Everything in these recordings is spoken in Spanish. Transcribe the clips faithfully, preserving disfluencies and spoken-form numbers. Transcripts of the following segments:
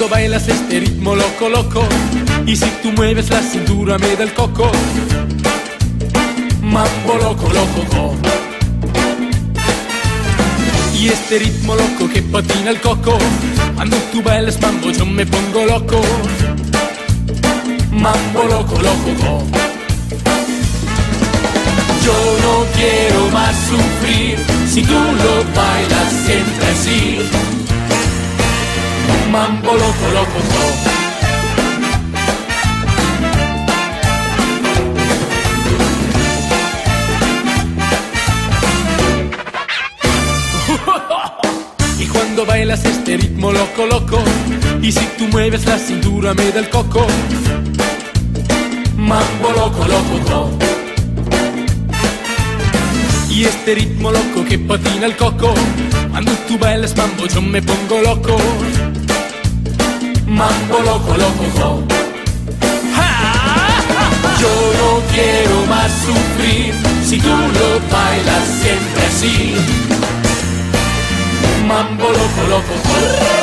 cuando bailas este ritmo loco, loco, y si tú mueves la cintura me da el coco. Mambo loco, loco, co. Y este ritmo loco que patina el coco, cuando tú bailas mambo yo me pongo loco. Mambo loco, loco, co. Yo no quiero más sufrir si tú lo bailas siempre así. Mambo loco, loco, co. Y cuando bailas este ritmo loco, loco, y si tú mueves la cintura me da el coco. Mambo loco, loco, co. Y este ritmo loco que patina el coco, cuando tú bailas mambo yo me pongo loco. Mambo loco, loco, co. Yo no quiero más sufrir si tú lo bailas siempre así. Mambo loco, loco, co.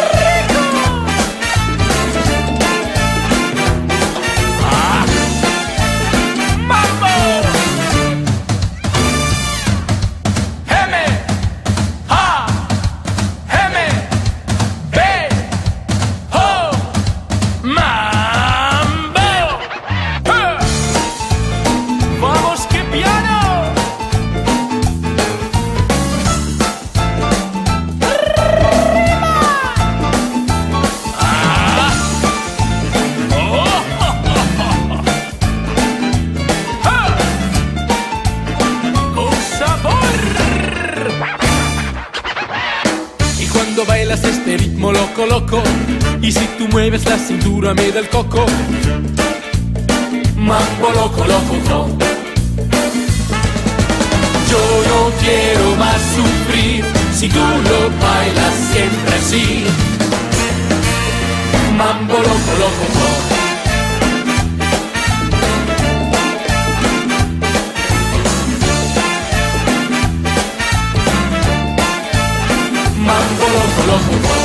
Cuando bailas este ritmo loco, loco, y si tú mueves la cintura me da el coco. Mambo loco, loco, co. Yo no quiero más sufrir si tú lo bailas siempre así. Mambo loco, loco, co. Mambo loco, loco, co.